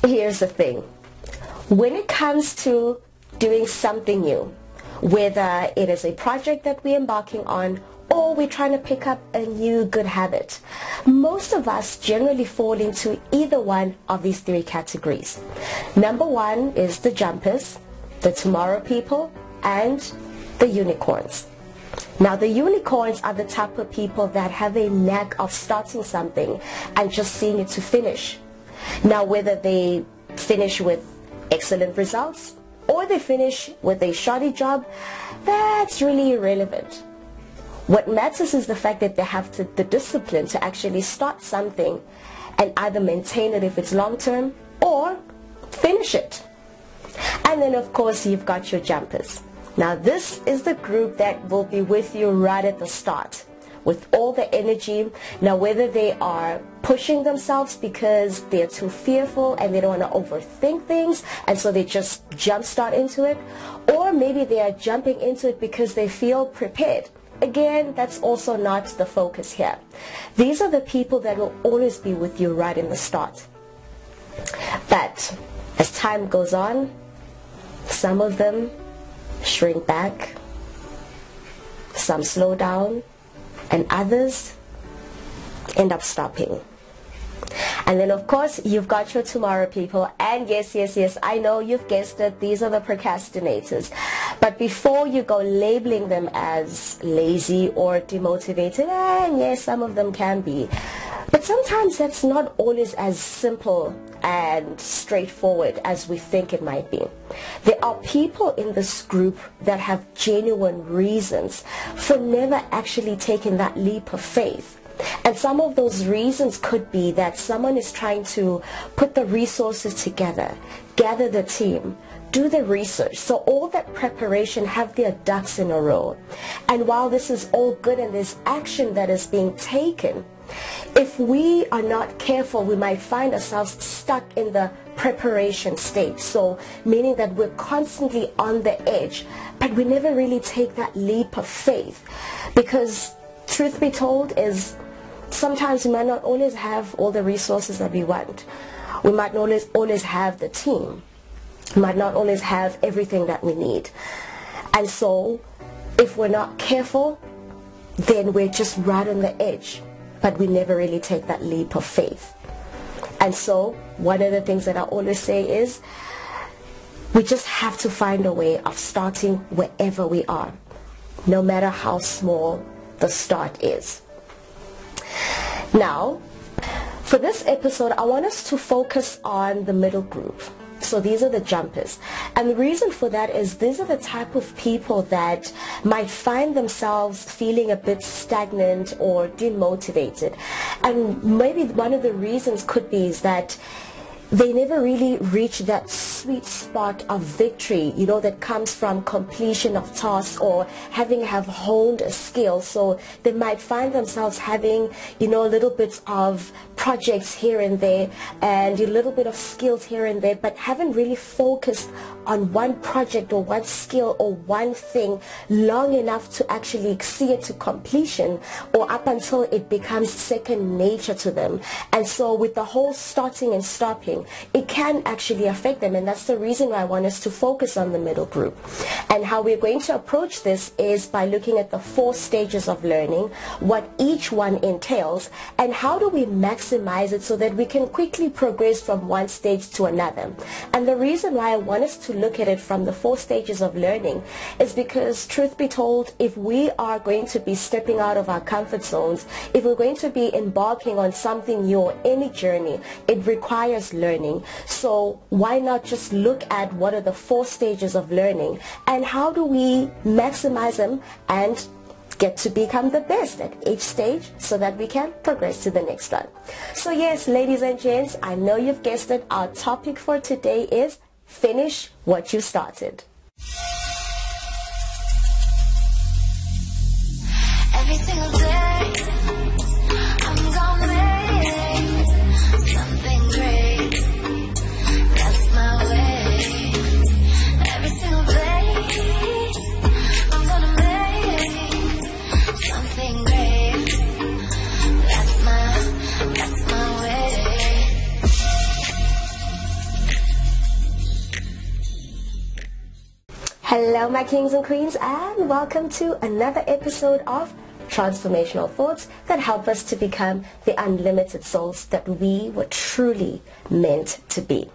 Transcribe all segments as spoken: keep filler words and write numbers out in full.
Here's the thing. When it comes to doing something new, whether it is a project that we're embarking on or we're trying to pick up a new good habit, most of us generally fall into either one of these three categories. Number one is the jumpers, the tomorrow people, and the unicorns. Now, the unicorns are the type of people that have a knack of starting something and just seeing it to finish. Now, whether they finish with excellent results or they finish with a shoddy job, that's really irrelevant. What matters is the fact that they have to, the discipline to actually start something and either maintain it if it's long-term or finish it. And then, of course, you've got your jumpers. Now, this is the group that will be with you right at the start with all the energy. Now, whether they are pushing themselves because they're too fearful and they don't want to overthink things and so they just jumpstart into it, or maybe they are jumping into it because they feel prepared. Again, that's also not the focus here. These are the people that will always be with you right in the start. But as time goes on, some of them shrink back, some slow down, and others end up stopping. And then, of course, you've got your tomorrow people. And yes, yes, yes, I know you've guessed it. These are the procrastinators. But before you go labeling them as lazy or demotivated, and yes, some of them can be. But sometimes that's not always as simple and straightforward as we think it might be. There are people in this group that have genuine reasons for never actually taking that leap of faith. And some of those reasons could be that someone is trying to put the resources together, gather the team, do the research. So all that preparation, have their ducks in a row. And while this is all good and there's action that is being taken, if we are not careful, we might find ourselves stuck in the preparation stage. So meaning that we're constantly on the edge, but we never really take that leap of faith. Because truth be told is sometimes we might not always have all the resources that we want. We might not always, always have the team. We might not always have everything that we need. And so if we're not careful, then we're just right on the edge, but we never really take that leap of faith. And so one of the things that I always say is we just have to find a way of starting wherever we are, no matter how small the start is. Now, for this episode, I want us to focus on the middle group. So these are the jumpers. And the reason for that is these are the type of people that might find themselves feeling a bit stagnant or demotivated. And maybe one of the reasons could be is that they never really reach that sweet spot of victory, you know, that comes from completion of tasks or having have honed a skill. So they might find themselves having, you know, little bits of projects here and there and a little bit of skills here and there, but haven't really focused on one project or one skill or one thing long enough to actually see it to completion or up until it becomes second nature to them. And so with the whole starting and stopping, it can actually affect them, and that's the reason why I want us to focus on the middle group. And how we're going to approach this is by looking at the four stages of learning, what each one entails, and how do we maximize it so that we can quickly progress from one stage to another. And the reason why I want us to look at it from the four stages of learning is because, truth be told, if we are going to be stepping out of our comfort zones, if we're going to be embarking on something new or any journey, it requires learning. So why not just look at what are the four stages of learning and how do we maximize them and get to become the best at each stage so that we can progress to the next one. So yes, ladies and gents, I know you've guessed it. Our topic for today is finish what you started. Every single day, I'm gonna make something great. That's my way. Every single day, I'm gonna make something great. That's my, that's my way. Hello my kings and queens, and welcome to another episode of Transformational Thoughts that help us to become the unlimited souls that we were truly meant to be.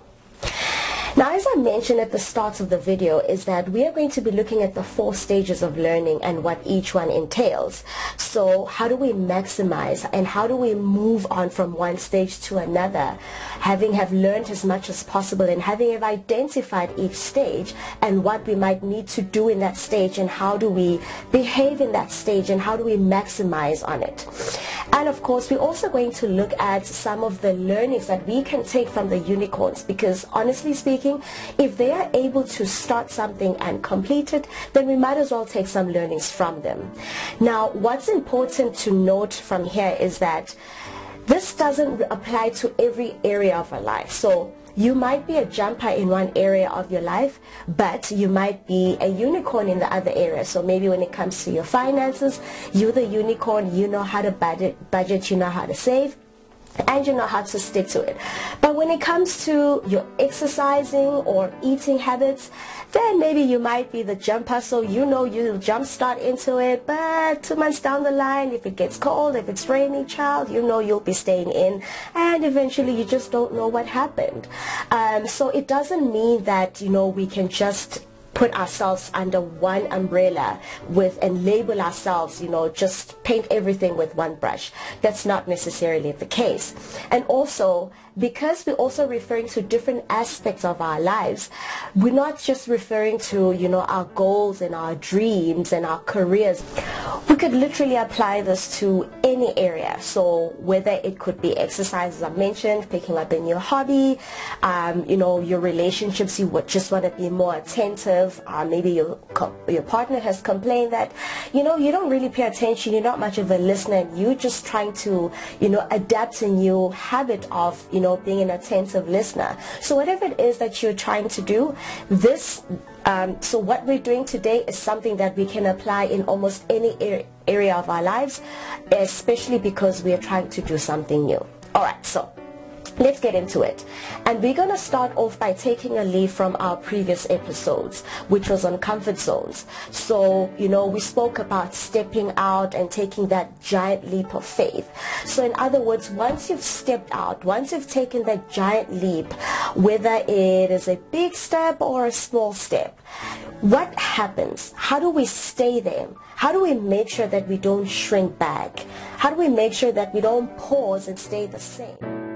Now, as I mentioned at the start of the video, is that we are going to be looking at the four stages of learning and what each one entails. So how do we maximize and how do we move on from one stage to another, having have learned as much as possible and having have identified each stage and what we might need to do in that stage, and how do we behave in that stage and how do we maximize on it. And of course, we're also going to look at some of the learnings that we can take from the unicorns, because honestly speaking, if they are able to start something and complete it, then we might as well take some learnings from them. Now, what's important to note from here is that this doesn't apply to every area of our life. So you might be a jumper in one area of your life, but you might be a unicorn in the other area. So maybe when it comes to your finances, you're the unicorn, you know how to budget, budget, you know how to save, and you know how to stick to it. But when it comes to your exercising or eating habits, then maybe you might be the jumper, so you know you jump start into it, but two months down the line, if it gets cold, if it's raining, child, you know you'll be staying in, and eventually you just don't know what happened. Um, so it doesn't mean that, you know, we can just put ourselves under one umbrella with and label ourselves, you know, just paint everything with one brush. That's not necessarily the case. And also, because we're also referring to different aspects of our lives, we're not just referring to, you know, our goals and our dreams and our careers. We could literally apply this to any area. So whether it could be exercise, as I mentioned, picking up a new hobby, um, you know, your relationships, you would just want to be more attentive. Uh, maybe your, your partner has complained that, you know, you don't really pay attention, you're not much of a listener, and you're just trying to, you know, adapt a new habit of, you know, being an attentive listener. So whatever it is that you're trying to do, this um, so what we're doing today is something that we can apply in almost any er area of our lives, especially because we are trying to do something new. Alright, so let's get into it. And we're going to start off by taking a leaf from our previous episodes, which was on comfort zones. So, you know, we spoke about stepping out and taking that giant leap of faith. So in other words, once you've stepped out, once you've taken that giant leap, whether it is a big step or a small step, what happens? How do we stay there? How do we make sure that we don't shrink back? How do we make sure that we don't pause and stay the same?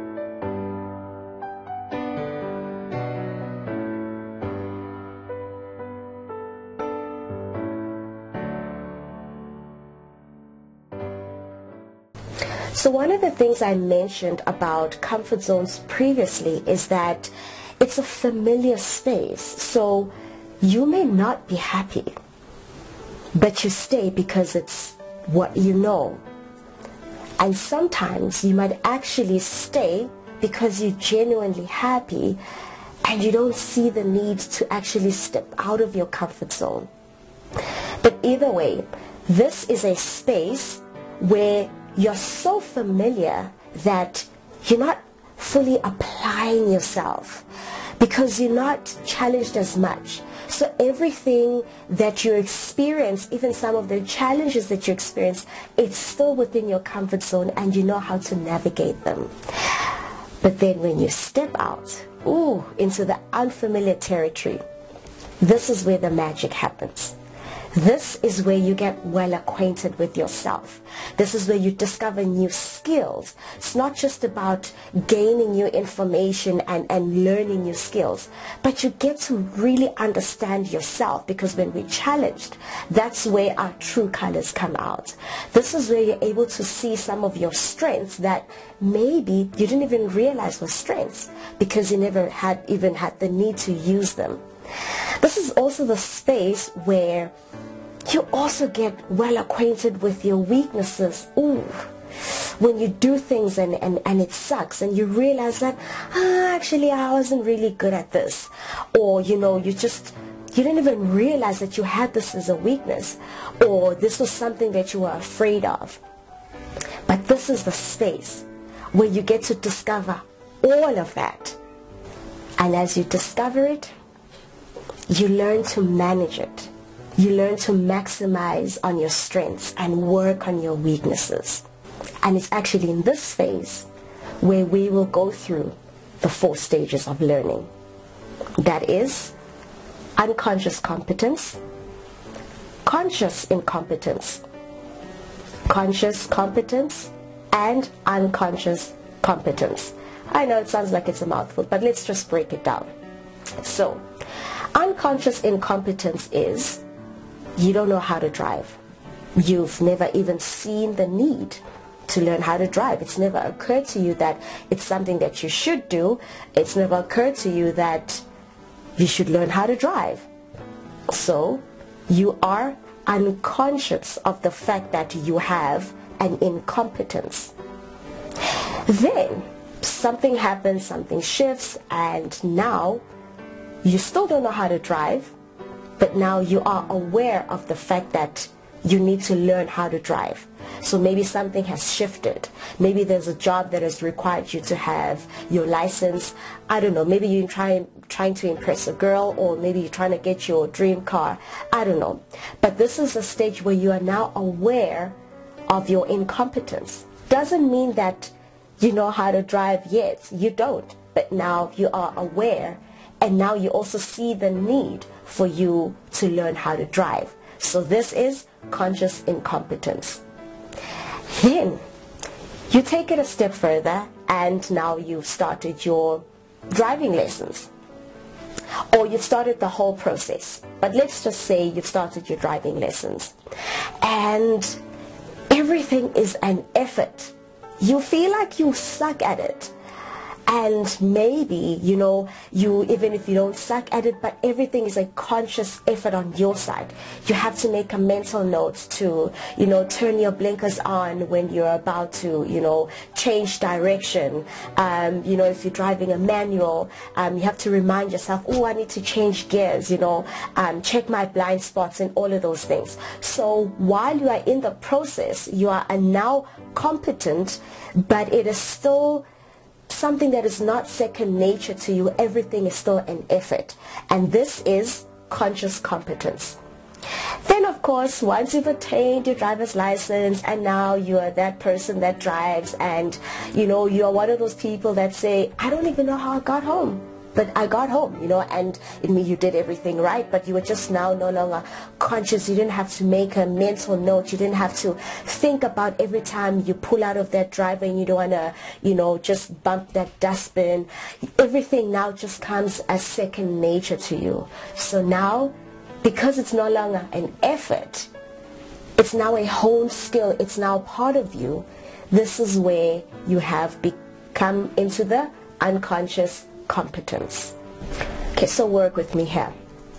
So one of the things I mentioned about comfort zones previously is that it's a familiar space. So you may not be happy, but you stay because it's what you know. And sometimes you might actually stay because you're genuinely happy and you don't see the need to actually step out of your comfort zone. But either way, this is a space where you're so familiar that you're not fully applying yourself because you're not challenged as much. So everything that you experience, even some of the challenges that you experience, it's still within your comfort zone and you know how to navigate them. But then when you step out, ooh, into the unfamiliar territory, this is where the magic happens. This is where you get well acquainted with yourself. This is where you discover new skills. It's not just about gaining new information and, and learning new skills, but you get to really understand yourself, because when we're challenged, that's where our true colors come out. This is where you're able to see some of your strengths that maybe you didn't even realize were strengths because you never had even had the need to use them. This is also the space where you also get well acquainted with your weaknesses. Ooh, when you do things and, and, and it sucks and you realize that, ah, actually I wasn't really good at this. Or, you know, you just, you didn't even realize that you had this as a weakness, or this was something that you were afraid of. But this is the space where you get to discover all of that. And as you discover it, you learn to manage it. You learn to maximize on your strengths and work on your weaknesses. And it's actually in this phase where we will go through the four stages of learning. That is unconscious competence, conscious incompetence, conscious competence, and unconscious competence. I know it sounds like it's a mouthful, but let's just break it down. So, unconscious incompetence is you don't know how to drive. You've never even seen the need to learn how to drive. It's never occurred to you that it's something that you should do. It's never occurred to you that you should learn how to drive. So, you are unconscious of the fact that you have an incompetence. Then something happens, something shifts, and now you still don't know how to drive, but now you are aware of the fact that you need to learn how to drive. So maybe something has shifted. Maybe there's a job that has required you to have your license. I don't know, maybe you're trying trying to impress a girl, or maybe you're trying to get your dream car. I don't know. But this is a stage where you are now aware of your incompetence. Doesn't mean that you know how to drive yet. You don't. But now you are aware, and now you also see the need for you to learn how to drive. So this is conscious incompetence. Then you take it a step further, and now you've started your driving lessons, or you've started the whole process. But let's just say you've started your driving lessons, and everything is an effort. You feel like you suck at it. And maybe, you know, you, even if you don't suck at it, but everything is a conscious effort on your side. You have to make a mental note to, you know, turn your blinkers on when you're about to, you know, change direction. Um, you know, if you're driving a manual, um, you have to remind yourself, oh, I need to change gears, you know, um, check my blind spots and all of those things. So while you are in the process, you are now competent, but it is still something that is not second nature to you. Everything is still an effort, and this is conscious competence. Then of course, once you've attained your driver's license, and now you are that person that drives, and you know, you're one of those people that say, I don't even know how I got home, but I got home, you know, and it means you did everything right, but you were just now no longer conscious. You didn't have to make a mental note. You didn't have to think about every time you pull out of that driveway and you don't want to, you know, just bump that dustbin. Everything now just comes as second nature to you. So now, because it's no longer an effort, it's now a honed skill. It's now part of you. This is where you have become into the unconscious competence. Okay, so work with me here.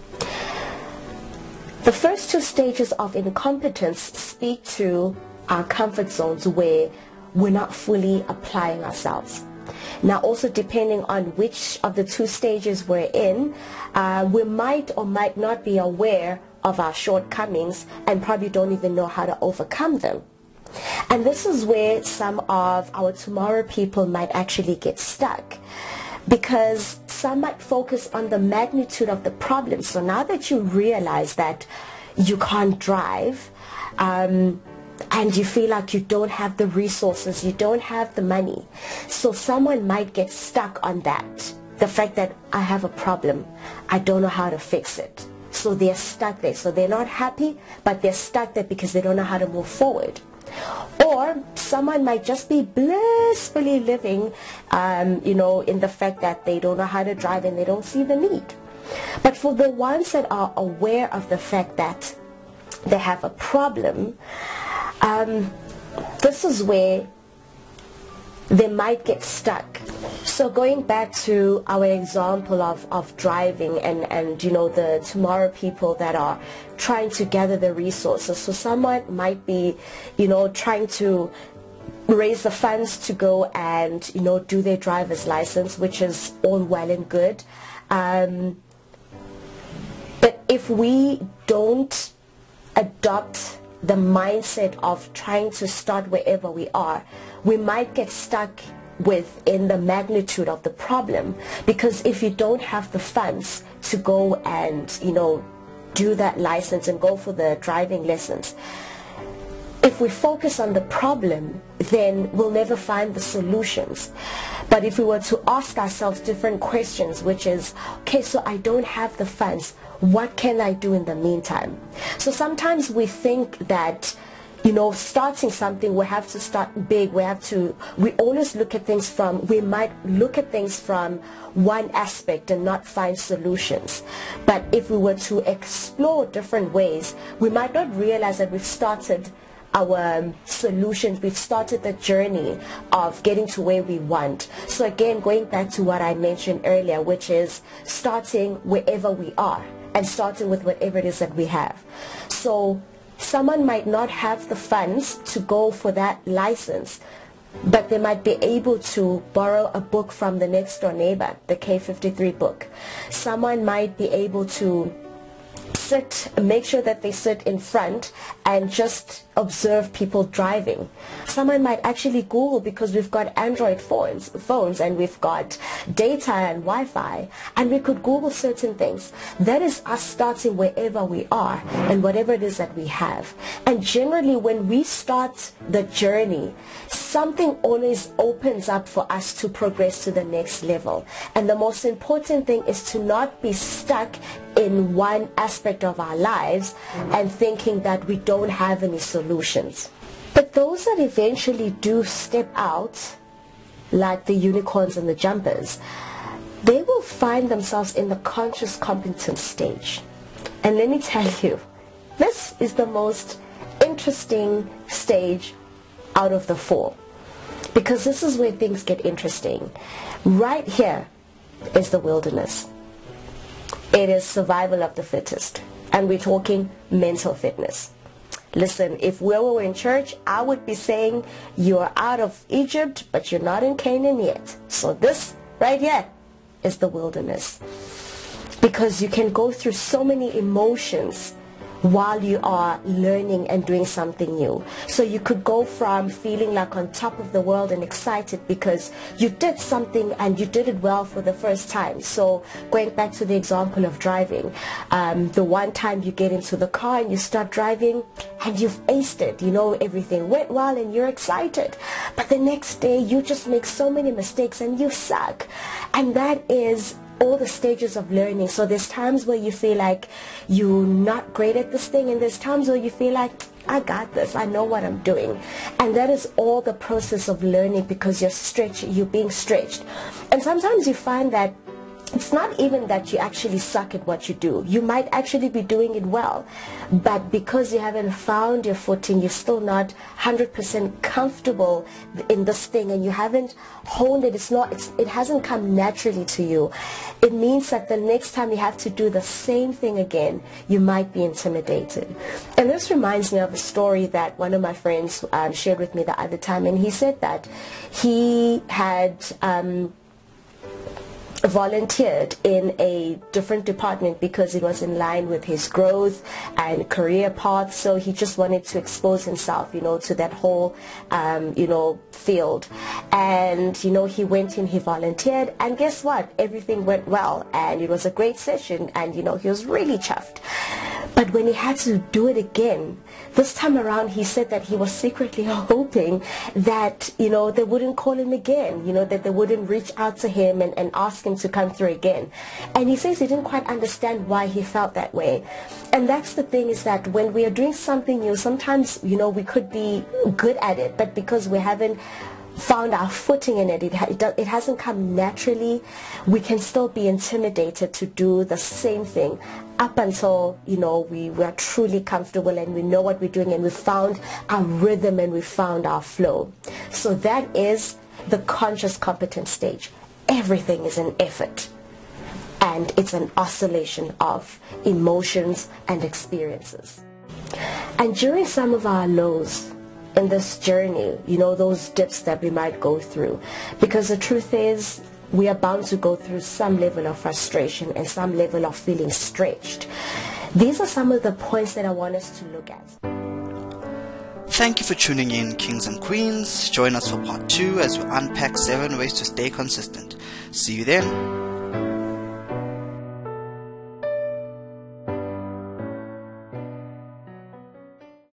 The first two stages of incompetence speak to our comfort zones where we're not fully applying ourselves. Now also, depending on which of the two stages we're in, uh, we might or might not be aware of our shortcomings and probably don't even know how to overcome them. And this is where some of our tomorrow people might actually get stuck, because some might focus on the magnitude of the problem. So now that you realize that you can't drive, um, and you feel like you don't have the resources, you don't have the money, so someone might get stuck on that. The fact that I have a problem, I don't know how to fix it. So they're stuck there. So they're not happy, but they're stuck there because they don't know how to move forward. Or someone might just be blissfully living, um, you know, in the fact that they don't know how to drive and they don't see the need. But for the ones that are aware of the fact that they have a problem, um, this is where they might get stuck. So going back to our example of, of driving and, and, you know, the tomorrow people that are trying to gather the resources. So someone might be, you know, trying to raise the funds to go and, you know, do their driver's license, which is all well and good. Um, but if we don't adopt the mindset of trying to start wherever we are, we might get stuck within the magnitude of the problem, because if you don't have the funds to go and, you know, do that license and go for the driving lessons, if we focus on the problem, then we'll never find the solutions. But if we were to ask ourselves different questions, which is, okay, so I don't have the funds, what can I do in the meantime? So sometimes we think that, you know, starting something, we have to start big. We have to, we always look at things from, we might look at things from one aspect and not find solutions. But if we were to explore different ways, we might not realize that we've started our um, solutions, we've started the journey of getting to where we want. So again, going back to what I mentioned earlier, which is starting wherever we are and starting with whatever it is that we have. So someone might not have the funds to go for that license, but they might be able to borrow a book from the next door neighbor, the K fifty-three book. Someone might be able to sit, make sure that they sit in front and just observe people driving. Someone might actually Google, because we've got Android phones, phones and we've got data and Wi-Fi, and we could Google certain things. That is us starting wherever we are and whatever it is that we have. And generally when we start the journey, something always opens up for us to progress to the next level. And the most important thing is to not be stuck in one aspect of our lives and thinking that we don't have any solutions. But those that eventually do step out, like the unicorns and the jumpers, they will find themselves in the conscious competence stage. And let me tell you, this is the most interesting stage out of the four, because this is where things get interesting. Right here is the wilderness. It is survival of the fittest, and we're talking mental fitness. Listen, if we were in church, I would be saying you're out of Egypt, but you're not in Canaan yet. So this right here is the wilderness, because you can go through so many emotions while you are learning and doing something new. So you could go from feeling like on top of the world and excited because you did something and you did it well for the first time. So going back to the example of driving, um, the one time you get into the car and you start driving and you've aced it, you know, everything went well and you're excited. But the next day you just make so many mistakes and you suck. And that is all the stages of learning. So there's times where you feel like you're not great at this thing, and there's times where you feel like, I got this, I know what I'm doing. And that is all the process of learning, because you're stretched, you're being stretched. And sometimes you find that it's not even that you actually suck at what you do. You might actually be doing it well, but because you haven't found your footing, you're still not one hundred percent comfortable in this thing, and you haven't honed it. It's not, it's, it hasn't come naturally to you. It means that the next time you have to do the same thing again, you might be intimidated. And this reminds me of a story that one of my friends um, shared with me the other time, and he said that he had um, volunteered in a different department because it was in line with his growth and career path. So he just wanted to expose himself, you know, to that whole, um, you know, field. And, you know, he went in, he volunteered, and guess what? Everything went well, and it was a great session, and, you know, he was really chuffed. But when he had to do it again, this time around, he said that he was secretly hoping that, you know, they wouldn't call him again, you know, that they wouldn't reach out to him and, and ask him to come through again. And he says he didn't quite understand why he felt that way. And that's the thing, is that when we are doing something new, sometimes, you know, we could be good at it, but because we haven't found our footing in it, it, ha it, it hasn't come naturally, we can still be intimidated to do the same thing up until, you know, we, we are truly comfortable and we know what we're doing and we found our rhythm and we found our flow. So that is the conscious competence stage. Everything is an effort, and it's an oscillation of emotions and experiences. And during some of our lows in this journey, you know, those dips that we might go through, because the truth is we are bound to go through some level of frustration and some level of feeling stretched. These are some of the points that I want us to look at. Thank you for tuning in, Kings and Queens. Join us for part two as we unpack seven ways to stay consistent. See you then.